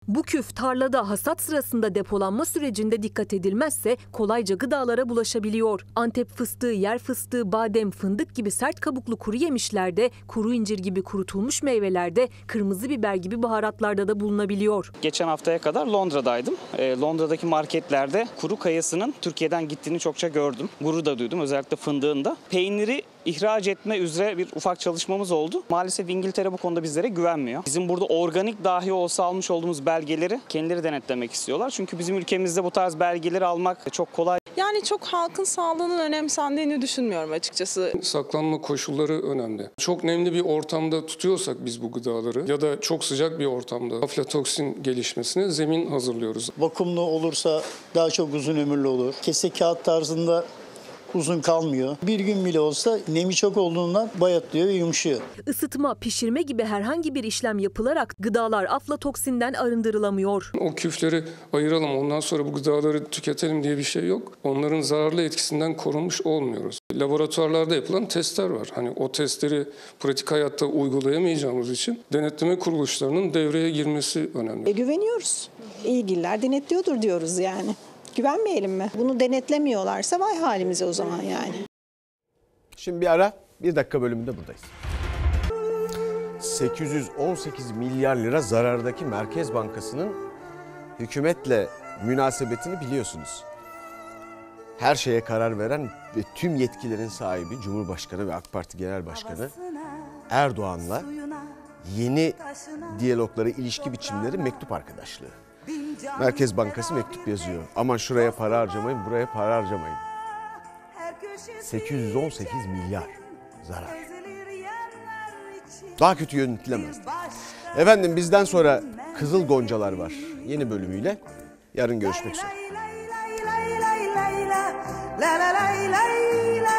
Bu küf tarlada hasat sırasında depolanma sürecinde dikkat edilmezse kolayca gıdalara bulaşabiliyor. Antep fıstığı, yer fıstığı, badem, fındık gibi sert kabuklu kuru yemişlerde, kuru incir gibi kurutulmuş meyvelerde, kırmızı biber gibi baharatlarda da bulunabiliyor. Geçen haftaya kadar Londra'daydım. E, Londra'daki marketlerde kuru kayısının Türkiye'den gittiğini çokça gördüm. Gurur da duydum, özellikle fındığında. Peyniri ihraç etme üzere bir ufak çalışmamız oldu. Maalesef İngiltere bu konuda bizlere güvenmiyor. Bizim burada organik dahi olsa almış olduğumuz belgeleri kendileri denetlemek istiyorlar. Çünkü bizim ülkemizde bu tarz belgeleri almak çok kolay. Yani çok halkın sağlığının önemsendiğini düşünmüyorum açıkçası. Saklanma koşulları önemli. Çok nemli bir ortamda tutuyorsak biz bu gıdaları ya da çok sıcak bir ortamda aflatoksin gelişmesine zemin hazırlıyoruz. Vakumlu olursa daha çok uzun ömürlü olur. Kese kağıt tarzında uzun kalmıyor. Bir gün bile olsa nemi çok olduğundan bayatlıyor ve yumuşuyor. Isıtma, pişirme gibi herhangi bir işlem yapılarak gıdalar aflatoksinden arındırılamıyor. O küfleri ayıralım, ondan sonra bu gıdaları tüketelim diye bir şey yok. Onların zararlı etkisinden korunmuş olmuyoruz. Laboratuvarlarda yapılan testler var. Hani o testleri pratik hayatta uygulayamayacağımız için denetleme kuruluşlarının devreye girmesi önemli. E, güveniyoruz. İlgililer denetliyordur diyoruz yani. Güvenmeyelim mi? Bunu denetlemiyorlarsa vay halimize o zaman yani. Şimdi bir ara, bir dakika bölümünde buradayız. sekiz yüz on sekiz milyar lira zarardaki Merkez Bankası'nın hükümetle münasebetini biliyorsunuz. Her şeye karar veren ve tüm yetkilerin sahibi Cumhurbaşkanı ve AK Parti Genel Başkanı Erdoğan'la yeni diyalogları, ilişki biçimleri mektup arkadaşlığı. Merkez Bankası mektup yazıyor. Aman şuraya para harcamayın, buraya para harcamayın. sekiz yüz on sekiz milyar zarar. Daha kötü yönetilemez. Efendim bizden sonra Kızıl Goncalar var. Yeni bölümüyle yarın görüşmek üzere.